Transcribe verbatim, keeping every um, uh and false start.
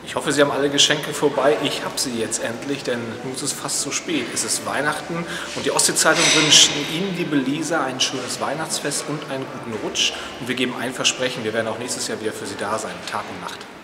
Ich hoffe, Sie haben alle Geschenke vorbei. Ich habe sie jetzt endlich, denn nun ist es fast zu spät. Es ist Weihnachten und die Ostsee-Zeitung wünscht Ihnen, liebe Leser, ein schönes Weihnachtsfest und einen guten Rutsch. Und wir geben ein Versprechen, wir werden auch nächstes Jahr wieder für Sie da sein, Tag und Nacht.